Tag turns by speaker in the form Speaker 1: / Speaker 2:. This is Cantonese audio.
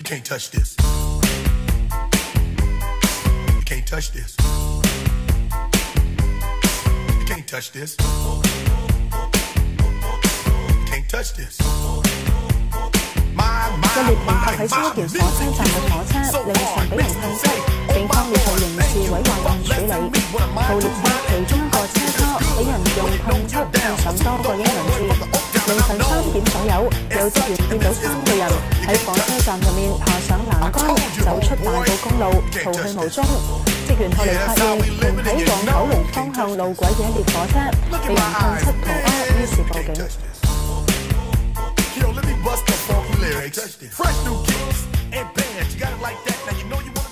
Speaker 1: You can't touch this. You can't touch this. You can't touch this. You can't touch this.
Speaker 2: 一列停泊喺沙田火車站嘅火車，凌晨俾人噴漆，警方要做刑事毀壞案處理。號列車其中一個車卡俾人用噴漆噴上多個英文字。凌晨3點左右，有職員見到3個人喺火車站入面爬上欄杆，走出大埔公路，逃去無蹤。職員後嚟發現停喺往九龍方向路軌嘅一列火車被人噴漆塗鴉，於是報警。
Speaker 1: Yo, let me bust the funky lyrics. Fresh new kicks and bands. You got it like that. Now you know you want